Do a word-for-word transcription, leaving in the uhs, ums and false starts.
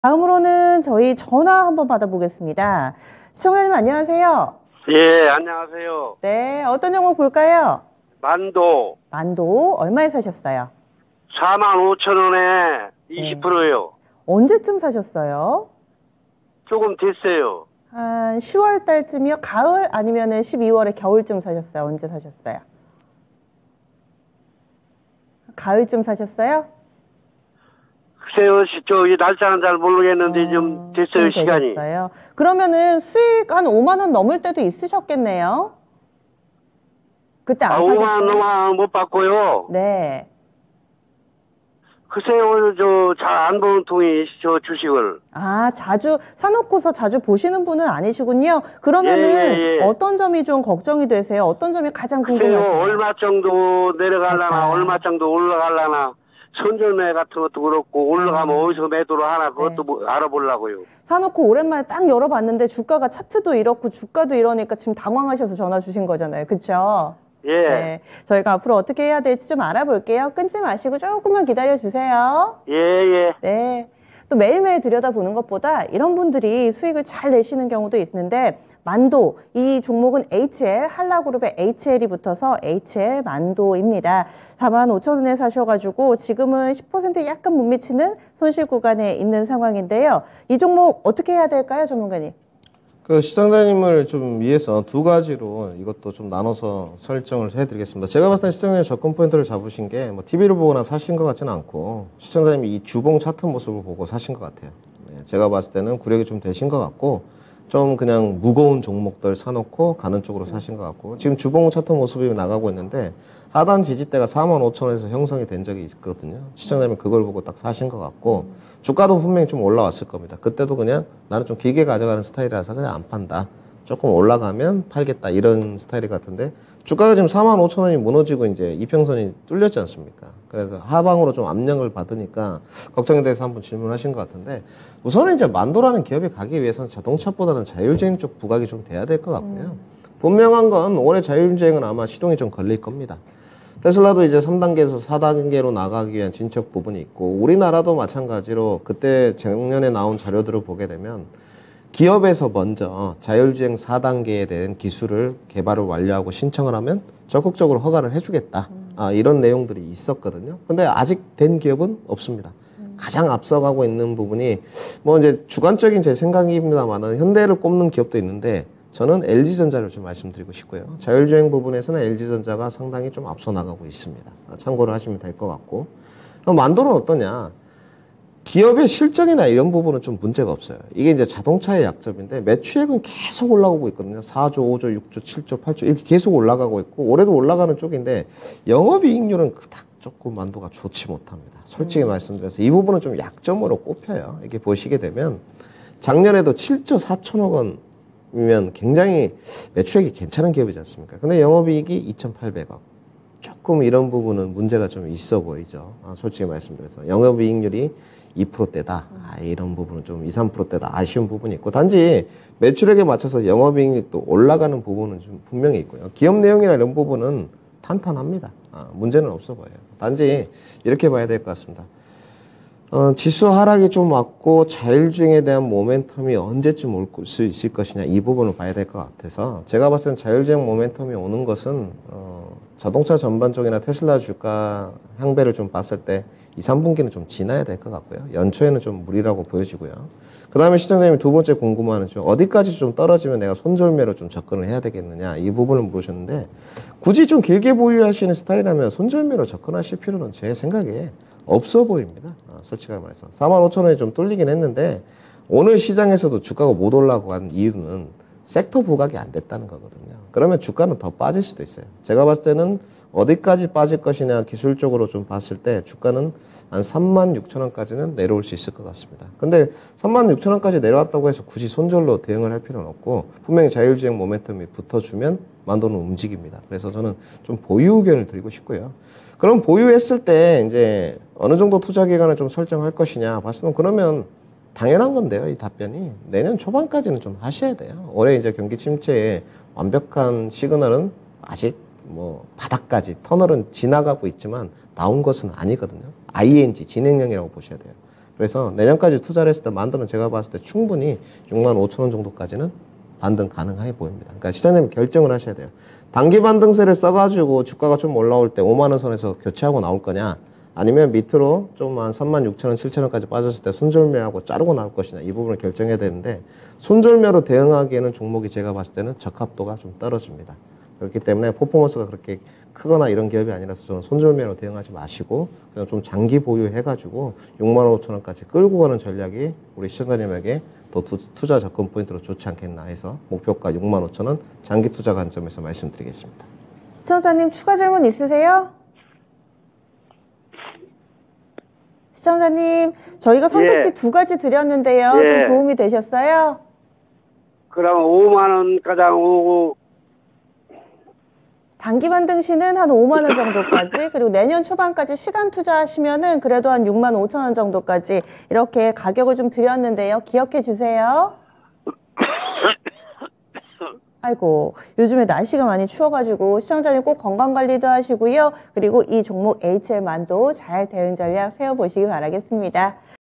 다음으로는 저희 전화 한번 받아보겠습니다. 시청자님 안녕하세요. 예, 안녕하세요. 네, 어떤 종목 볼까요? 만도 만도 얼마에 사셨어요? 사만 오천 원에 이십 퍼센트요. 언제쯤 사셨어요? 조금 됐어요. 한 시월 달쯤이요? 가을 아니면 십이월에 겨울쯤 사셨어요? 언제 사셨어요? 가을쯤 사셨어요? 글쎄요, 저이 날짜는 잘 모르겠는데 어, 좀 됐어요, 좀 시간이. 되셨어요. 그러면은 수익 한 오만 원 넘을 때도 있으셨겠네요? 그때 안 아, 파셨어요? 오만 원 못 받고요. 네. 글쎄요, 저 잘 안 보는 통이 저 주식을. 아, 자주 사놓고서 자주 보시는 분은 아니시군요. 그러면은 예, 예, 예. 어떤 점이 좀 걱정이 되세요? 어떤 점이 가장 글쎄요, 궁금하세요? 얼마 정도 내려갈라나, 갈까? 얼마 정도 올라갈라나. 손절매 같은 것도 그렇고 올라가면 음. 어디서 매도를 하나 그것도 네. 뭐 알아보려고요. 사놓고 오랜만에 딱 열어봤는데 주가가 차트도 이렇고 주가도 이러니까 지금 당황하셔서 전화 주신 거잖아요. 그쵸? 예. 네. 저희가 앞으로 어떻게 해야 될지 좀 알아볼게요. 끊지 마시고 조금만 기다려주세요. 예, 예. 네. 또 매일매일 들여다보는 것보다 이런 분들이 수익을 잘 내시는 경우도 있는데 만도, 이 종목은 에이치엘, 한라그룹의 에이치엘이 붙어서 에이치엘 만도입니다. 사만 오천 원에 사셔가지고 지금은 십 퍼센트 약간 못 미치는 손실 구간에 있는 상황인데요. 이 종목 어떻게 해야 될까요, 전문가님? 그 시청자님을 좀 위해서 두 가지로 이것도 좀 나눠서 설정을 해드리겠습니다. 제가 봤을 때 시청자님 접근 포인트를 잡으신 게 뭐 티비를 보거나 사신 것 같지는 않고 시청자님이 이 주봉 차트 모습을 보고 사신 것 같아요. 네, 제가 봤을 때는 구력이 좀 되신 것 같고 좀 그냥 무거운 종목들 사놓고 가는 쪽으로 사신 것 같고 지금 주봉 차트 모습이 나가고 있는데 하단 지지대가 사만 오천 원에서 형성이 된 적이 있거든요. 시청자님은 그걸 보고 딱 사신 것 같고 주가도 분명히 좀 올라왔을 겁니다. 그때도 그냥 나는 좀 길게 가져가는 스타일이라서 그냥 안 판다. 조금 올라가면 팔겠다 이런 스타일 같은데 주가가 지금 사만 오천 원이 무너지고 이제 이평선이 뚫렸지 않습니까? 그래서 하방으로 좀 압력을 받으니까 걱정에 대해서 한번 질문하신 것 같은데 우선은 이제 만도라는 기업이 가기 위해서는 자동차보다는 자율주행 쪽 부각이 좀 돼야 될 것 같고요. 음. 분명한 건 올해 자율주행은 아마 시동이 좀 걸릴 겁니다. 테슬라도 이제 삼 단계에서 사 단계로 나가기 위한 진척 부분이 있고 우리나라도 마찬가지로 그때 작년에 나온 자료들을 보게 되면 기업에서 먼저 자율주행 사 단계에 대한 기술을 개발을 완료하고 신청을 하면 적극적으로 허가를 해주겠다. 아, 이런 내용들이 있었거든요. 근데 아직 된 기업은 없습니다. 가장 앞서가고 있는 부분이 뭐 이제 주관적인 제 생각입니다만은 현대를 꼽는 기업도 있는데 저는 엘지전자를 좀 말씀드리고 싶고요. 자율주행 부분에서는 엘지전자가 상당히 좀 앞서 나가고 있습니다. 참고를 하시면 될 것 같고. 만도는 어떠냐? 기업의 실적이나 이런 부분은 좀 문제가 없어요. 이게 이제 자동차의 약점인데 매출액은 계속 올라오고 있거든요. 사조, 오조, 육조, 칠조, 팔조 이렇게 계속 올라가고 있고 올해도 올라가는 쪽인데 영업이익률은 그닥 조금 만도가 좋지 못합니다. 솔직히 음. 말씀드려서 이 부분은 좀 약점으로 꼽혀요. 이렇게 보시게 되면 작년에도 칠조 사천억 원이면 굉장히 매출액이 괜찮은 기업이지 않습니까? 근데 영업이익이 이천팔백억. 조금 이런 부분은 문제가 좀 있어 보이죠. 아, 솔직히 말씀드려서 영업이익률이 이 퍼센트대다. 아, 이런 부분은 좀 이, 삼 퍼센트대다. 아쉬운 부분이 있고 단지 매출액에 맞춰서 영업이익률도 올라가는 부분은 좀 분명히 있고요. 기업 내용이나 이런 부분은 탄탄합니다. 아, 문제는 없어 보여요. 단지 이렇게 봐야 될 것 같습니다. 어, 지수 하락이 좀 왔고 자율주행에 대한 모멘텀이 언제쯤 올 수 있을 것이냐 이 부분을 봐야 될 것 같아서 제가 봤을 때는 자율주행 모멘텀이 오는 것은 어, 자동차 전반적이나 테슬라 주가 향배를 좀 봤을 때 이, 삼 분기는 좀 지나야 될 것 같고요. 연초에는 좀 무리라고 보여지고요. 그 다음에 시청자님이 두 번째 궁금한 좀 어디까지 좀 떨어지면 내가 손절매로 좀 접근을 해야 되겠느냐 이 부분을 물으셨는데 굳이 좀 길게 보유하시는 스타일이라면 손절매로 접근하실 필요는 제 생각에 없어 보입니다. 아, 솔직하게 말해서 사만 오천 원이 좀 뚫리긴 했는데 오늘 시장에서도 주가가 못 올라간 이유는 섹터 부각이 안 됐다는 거거든요. 그러면 주가는 더 빠질 수도 있어요. 제가 봤을 때는 어디까지 빠질 것이냐 기술적으로 좀 봤을 때 주가는 한 삼만 육천 원까지는 내려올 수 있을 것 같습니다. 근데 삼만 육천 원까지 내려왔다고 해서 굳이 손절로 대응을 할 필요는 없고 분명히 자율주행 모멘텀이 붙어주면 만도는 움직입니다. 그래서 저는 좀 보유 의견을 드리고 싶고요. 그럼 보유했을 때 이제 어느 정도 투자 기간을 좀 설정할 것이냐 봤을 때 그러면 당연한 건데요. 이 답변이 내년 초반까지는 좀 하셔야 돼요. 올해 이제 경기 침체에 완벽한 시그널은 아직 뭐 바닥까지 터널은 지나가고 있지만 나온 것은 아니거든요. 아이엔지 진행형이라고 보셔야 돼요. 그래서 내년까지 투자를 했을 때 만도는 제가 봤을 때 충분히 육만 오천 원 정도까지는 반등 가능해 보입니다. 그러니까 시장님 결정을 하셔야 돼요. 단기 반등세를 써가지고 주가가 좀 올라올 때 오만 원 선에서 교체하고 나올 거냐, 아니면 밑으로 좀 한 삼만 육천 원, 칠천 원까지 빠졌을 때 손절매하고 자르고 나올 것이냐, 이 부분을 결정해야 되는데, 손절매로 대응하기에는 종목이 제가 봤을 때는 적합도가 좀 떨어집니다. 그렇기 때문에 퍼포먼스가 그렇게 크거나 이런 기업이 아니라서 저는 손절매로 대응하지 마시고 그냥 좀 장기 보유해가지고 육만 오천 원까지 끌고 가는 전략이 우리 시청자님에게 더 투, 투자 접근 포인트로 좋지 않겠나 해서 목표가 육만 오천 원 장기 투자 관점에서 말씀드리겠습니다. 시청자님 추가 질문 있으세요? 시청자님, 저희가 선택지 예. 두 가지 드렸는데요. 예. 좀 도움이 되셨어요? 그럼 오만 원까지 오고 단기 반등시는 한 오만 원 정도까지, 그리고 내년 초반까지 시간 투자하시면은 그래도 한 육만 오천 원 정도까지 이렇게 가격을 좀 드렸는데요. 기억해 주세요. 아이고, 요즘에 날씨가 많이 추워가지고 시청자님 꼭 건강관리도 하시고요. 그리고 이 종목 에이치엘만도 잘 대응 전략 세워보시기 바라겠습니다.